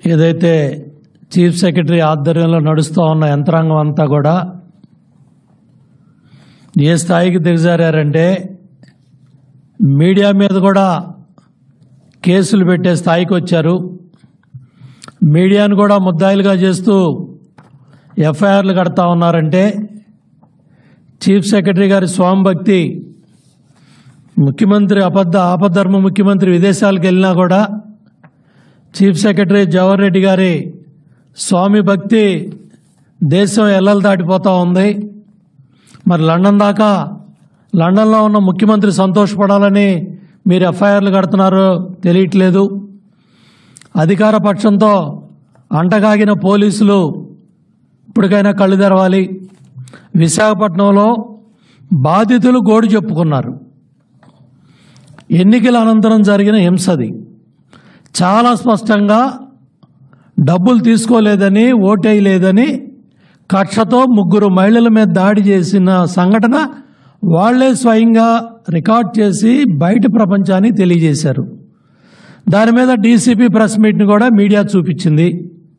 ఏదైతే chief secretary ఆధ్వర్యంలో నడుస్తూ ఉన్న యంత్రాంగం అంతా కూడా ఏ స్థాయికి దిగజారంటే మీడియా మీద కూడా కేసులు పెట్టే స్థాయికి వచ్చారు. మీడియాను కూడా ముద్దాయిలుగా చేస్తూ ఎఫ్ఐఆర్లు కడతా ఉన్నారంటే చీఫ్ సెక్రటరీ గారి స్వామిభక్తి, ముఖ్యమంత్రి ఆపద్ధర్మ ముఖ్యమంత్రి విదేశాలకు వెళ్ళినా కూడా చీఫ్ సెక్రటరీ జవహర్ రెడ్డి గారి స్వామి భక్తి దేశం ఎల్లలు దాటిపోతూ ఉంది. మరి లండన్లో ఉన్న ముఖ్యమంత్రి సంతోషపడాలని మీరు ఎఫ్ఐఆర్లు కడుతున్నారో తెలియట్లేదు. అధికార పక్షంతో అంటగాగిన పోలీసులు ఇప్పటికైనా కళ్ళు తెరవాలి. విశాఖపట్నంలో బాధితులు గోడు చెప్పుకున్నారు. ఎన్నికల అనంతరం జరిగిన హింసది చాలా స్పష్టంగా డబ్బులు తీసుకోలేదని, ఓటేయలేదని కక్షతో 3 మహిళల మీద దాడి చేసిన సంఘటన వాళ్లే స్వయంగా రికార్డ్ చేసి బయట ప్రపంచానికి తెలియజేశారు. దాని మీద డీసీపీ ప్రెస్ మీట్ని కూడా మీడియా చూపించింది.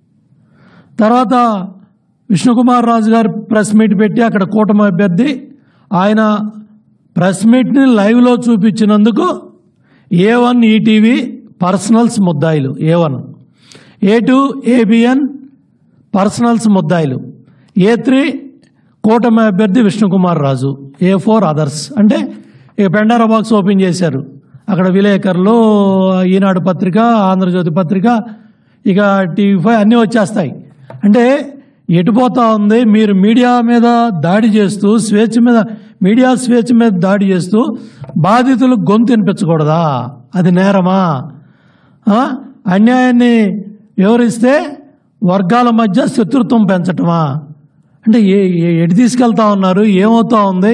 తర్వాత విష్ణుకుమార్ రాజు గారు ప్రెస్ మీట్ పెట్టి అక్కడ కూటమి అభ్యర్థి ఆయన ప్రెస్ మీట్ని లైవ్లో చూపించినందుకు A1 ఈటీవీ పర్సనల్స్ ముద్దాయిలు, A1, A2 ABN పర్సనల్స్ ముద్దాయిలు, A3 కూటమి అభ్యర్థి విష్ణుకుమార్ రాజు, A4 అదర్స్. అంటే ఇక పెండారా బాక్స్ ఓపెన్ చేశారు. అక్కడ విలేకరులు, ఈనాడు పత్రిక, ఆంధ్రజ్యోతి పత్రిక, ఇక TV5 అన్నీ వచ్చేస్తాయి. అంటే ఎటుపోతా ఉంది? మీరు మీడియా మీద దాడి చేస్తూ మీడియా స్వేచ్ఛ మీద దాడి చేస్తూ బాధితులు గొంతు వినిపించకూడదా? అది నేరమా? అన్యాయాన్ని వివరిస్తే వర్గాల మధ్య శత్రుత్వం పెంచటమా? అంటే ఎటు తీసుకెళ్తా ఉన్నారు? ఏమవుతా ఉంది?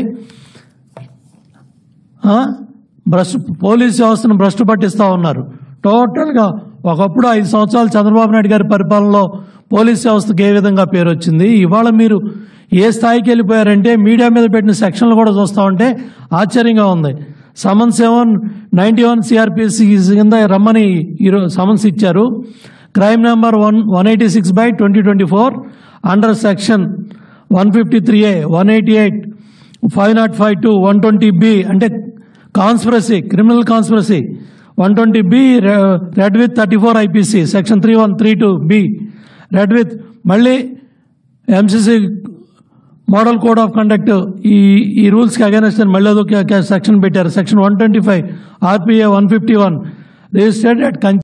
పోలీస్ వ్యవస్థను భ్రష్టు పట్టిస్తూ ఉన్నారు టోటల్గా. ఒకప్పుడు 5 సంవత్సరాలు చంద్రబాబు నాయుడు గారి పరిపాలనలో పోలీస్ వ్యవస్థకు ఏ విధంగా పేరు వచ్చింది, ఇవాళ మీరు ఏ స్థాయికి వెళ్ళిపోయారంటే మీడియా మీద పెట్టిన సెక్షన్లు కూడా చూస్తూ ఉంటే ఆశ్చర్యంగా ఉంది. సమన్స్ 91 CRPC కింద రమ్మని ఈరోజు సమన్స్ ఇచ్చారు. Crime number 186/2024 under section 153A, 188, 505(2), 120B అంటే conspiracy, criminal conspiracy, 120B read with 34 IPC section 3132B read with, మళ్ళీ MCC model code of conduct ఈ రూల్స్కి అగైనెస్ట్ అని మళ్ళీ అదొక సెక్షన్ పెట్టారు. Section 125 RPA 151 registered at